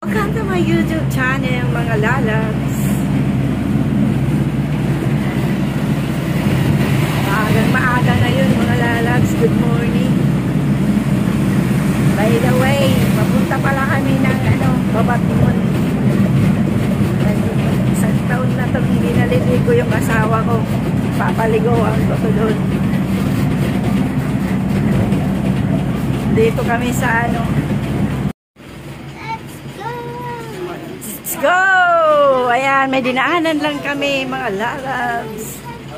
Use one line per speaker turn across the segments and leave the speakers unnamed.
Welcome to my YouTube channel, mga lalabs. Maaga ngayon, mga lalabs. Good morning. By the way, papunta pala kami ng Babatimon. Isang taon na itong hindi naliligo yung asawa ko. Papaligoan ko to doon. Dito kami sa Let's go! Ayan, may dinaanan lang kami, mga lalabs.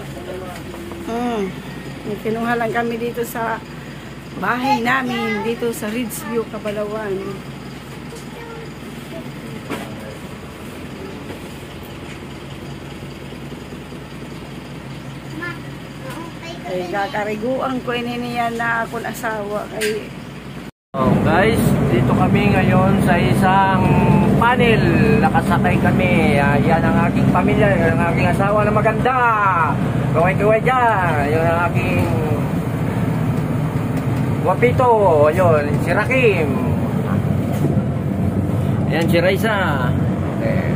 May kinuha lang kami dito sa bahay namin, dito sa Ridgeview, Cabalawan. Ay, kakariguan ko niya na akong asawa kay...
Oh, guys, dito kami ngayon sa isang panel. Nakasakay kami. Yan ang aking pamilya, yan ang aking asawa na maganda. Kaway-kaway dyan. Yan ang aking wapito. Yun, si Rakim. Yan si Raisa. Okay.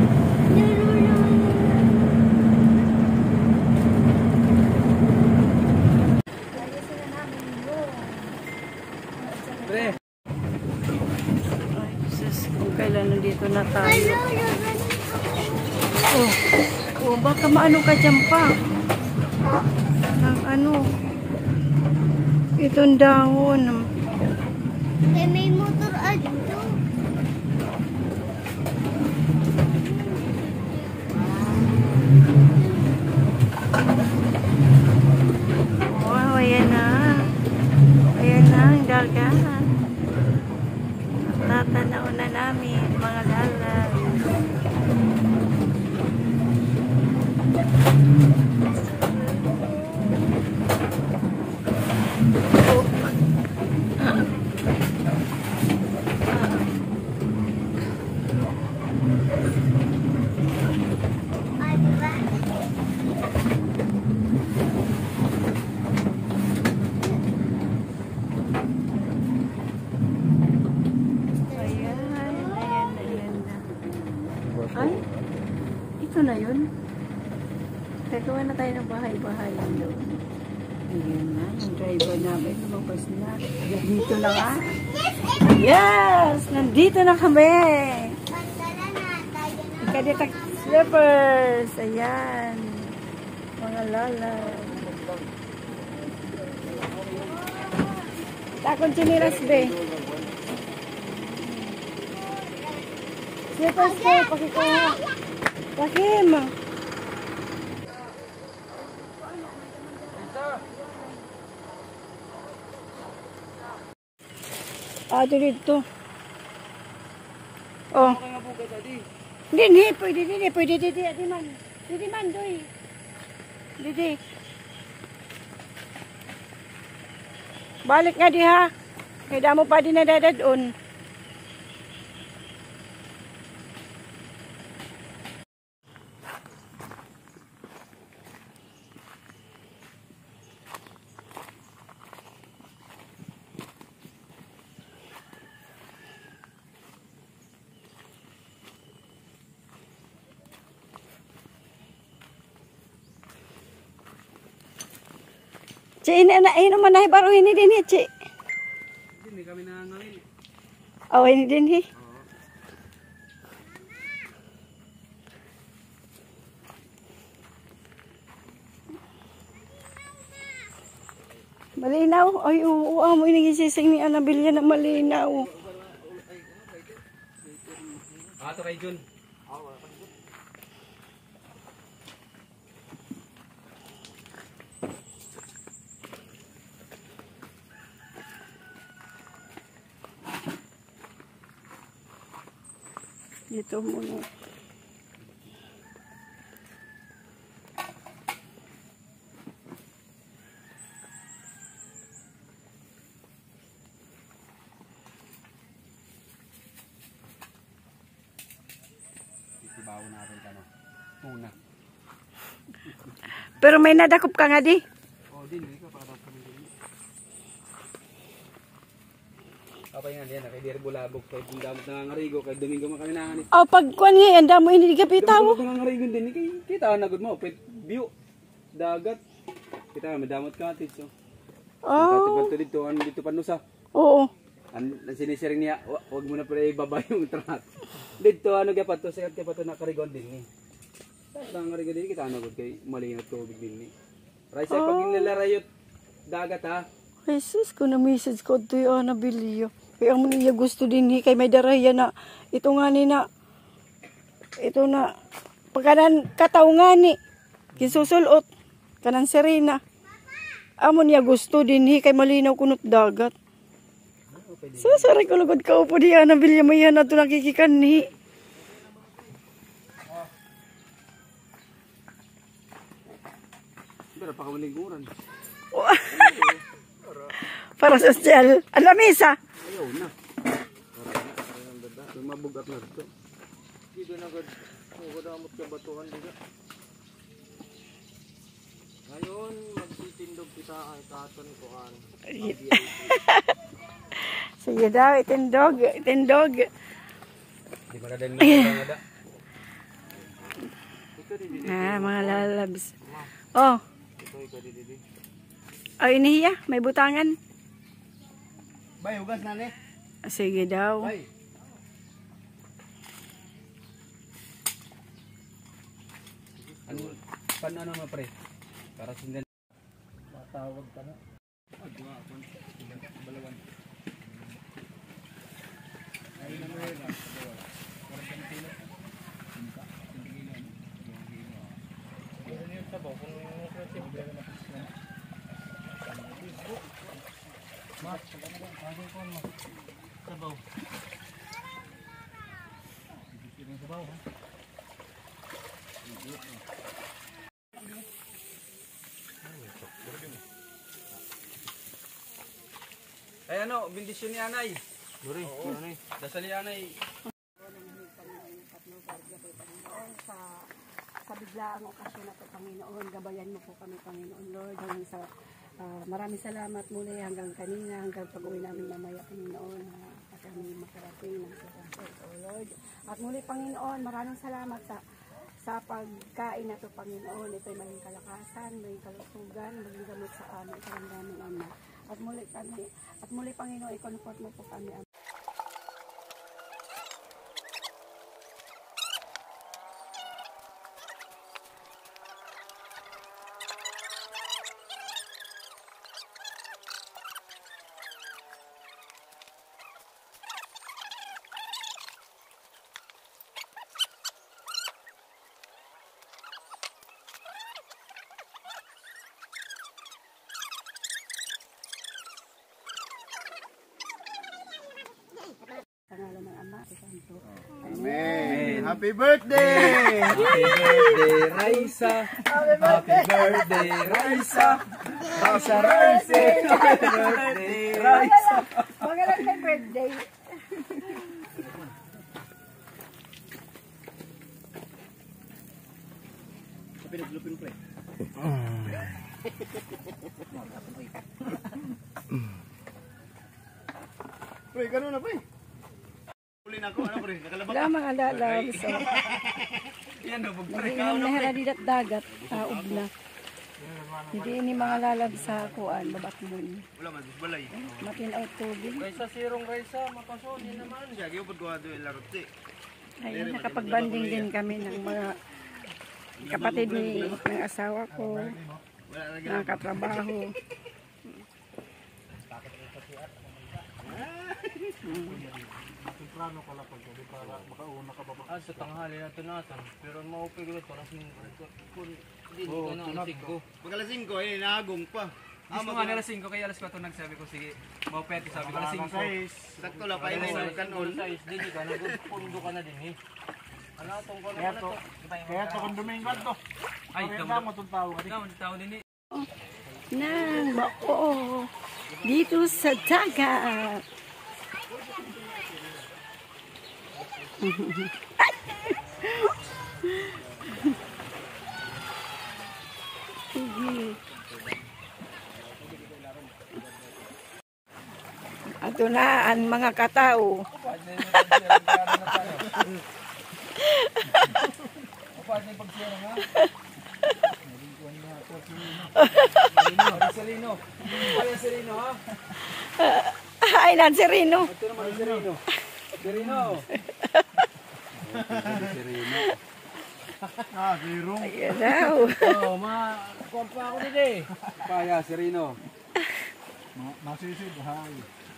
Kailan nandito na tayo. Baka maano ka dyan pa. Itong dahon.
May motor adto.
Wow, ayan na. Ayan na ang dagat. Tatanaw na namin, mga lalab. Ay, ito na yun. Gagawa na tayo ng bahay-bahay doon. Ayan na, yung driver namin lumabas na. Dito na nga. Yes! Nandito na kami! Ikadita slippers! Ayan. Mga lala. Takon chinilas be. Slippers ko, pakikuha. Pakim! Dito. Oh. Hindi, pwede, di man, doy. Didi. Balik nga di ha. Kaya mo pa din nadadadon. Ci, ini naman na baro ini din Ci.
Hindi kami nangangalin.
Oh, ini din Malinaw. Ay, mo inigisising ni Anabilya na malinaw.
Ato kay Jun.
Dito muna.
Ibaw natin kano. Tuna.
Pero may nadakop ka nga di.
Oh, din ka para kami din.
Apa yan yan, kay Dir Bulabog kay damot na ngarigo kay Domingo makaminangan.
Oh, pag kuan nga, ang damo hindi ka pitaw.
Damot na ngarigo din kay kita na gud mo, pet view dagat. Kita madamot ka titso.
Oh,
Dito dito an dito panusa.
oo.
An sinisiring niya, wag mo na pala ibaba yung truck. Dito ano kay pato, sa kay pato na karigon din ni. Sa ngarigo din kita na gud kay malinaw tubig din ni. Raisa pag nilarayot dagat ha.
Jesus, kung na-message ko ito yung nabiliyo. Kaya mo niya gusto din kay may daraya na ito nga ni na ito na pagkanan kataw nga ni kisusulot kanan Serena. Amo niya gusto din kay malinaw kunot dagat. Sasaray ko lugod ka upo diya nabiliyo mo yan na ito nakikikan ni.
Pero pa kamaliguran.
Para sa social. Alamisa.
Ayaw na. Parang dada. Mabugat na ito. Dito na agad. Magadamot ka batuhan dito. Ngayon, magtitindog kita ay katon ko an.
Sige daw, itindog. Itindog.
Di ba na din nada?
Mga lalabs. Oh. Oh, inihiya. May butangan.
Bay, hugas na ni.
Sige daw.
Bay. Ano mo pre? Para sundan. Matawag ka na. Agwa ako. Balawan. Ay na mo na. Ay ano, bendisyon ni Anay. Duri, Anay. Dasal ni Anay.
Sa biglaang okasyon na ito, Panginoon, gabayan mo po kami, Panginoon Lord, hanggang sa maraming salamat muli hanggang kanina, hanggang pag-uwi namin mamaya, Panginoon, at kami makarating ng Panginoon, Lord. At muli, Panginoon, maraming salamat sa pagkain na ito, Panginoon. Ito'y maging kalakasan, maging kalusugan, maging gamot sa amin, karamdaman, Ama. At muli, Panginoon, i-comfort mo po kami, Ama. Pangalan ng Ama, Santo.
Amen. Happy birthday!
Happy birthday, Raisa. Happy birthday, Raisa. Raisa, Raisa. Happy birthday, Raisa.
Magalang kay birthday.
Pinag-lupin pre. Pre, gano'n na pre. Uli na ako, ano pre? Nakalabak.
Wala mga lalabs.
Yan, nabog
Hindi yung naharadidat dagat, taob na. Hindi ini mga lalabs sa kuan, babat mo ni.
Wala man, balay.
Matinaw tubig.
Raisa, sirong Raisa, mapasol, yan naman.
Siya, kaya po ko doon larot
Ayun, nakapag-banding din kami ng mga kapatid ni ng asawa ko,
Wala na
mga katrabaho.
Sa tanghali na ito natin, pero maupig ito kasi kung hindi ka na alasing ko.
Pagkalasing ko, eh, nahagong pa.
Gusto nga nila 5 kaya alas 4 nagsabi ko sige, maupete sabi ko alas 5.
Sakto lang, paano yung kanon.
Hindi ka na, pundo ka na din eh. Ano itong ko na ito?
Kaya ito kung Domingo ito.
Ay, tamo itong tao ka. Tao din eh.
Nang bao dito sa dagat. Sige. Ato Ito na ang mga katao.
Marcelino. Marcelino, ha?
Ay, Nancy Rino.
Ito naman si Serino. Serino. Serino.
Ah, zero.
Ayan daw.
Oh, kompa ako nito eh.
Paya, Serino.
Masisid, hay.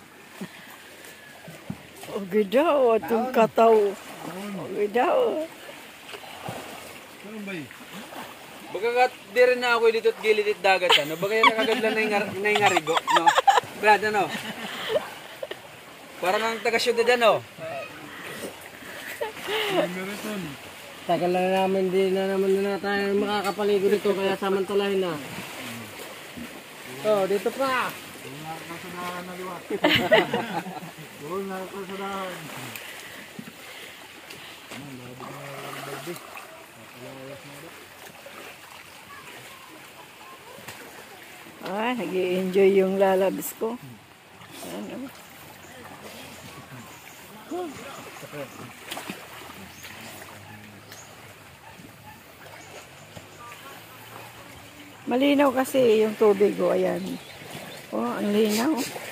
Okay daw, itong kataw. Okay daw.
Ano ba eh?
Bagakat di rin na ako dito at gilid at dagat, ano? Bagay nakagad lang na yung arigo, no? Brad, ano? Para nang taga-syudad, ano?
Meriton.
Tagal na namin, di na naman na tayo makakapaligo dito, kaya samantalahin na. Oh, dito pa.
Doon na kasadahan na liwat. Doon na kasadahan.
Ah, nag-i-enjoy yung lalabs ko. Ano? Malinaw kasi yung tubig ko, ayan. Oh, ang linaw.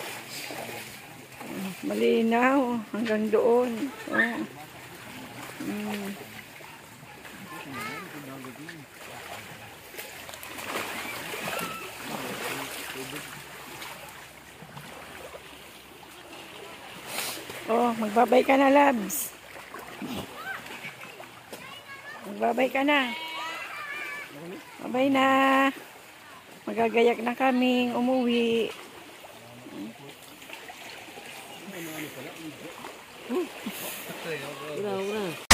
Malinaw hanggang doon. Oh. Oh, magbabay ka na, Labs. Magbabay ka na. Babay na. Magagayak na kaming umuwi.
Wala.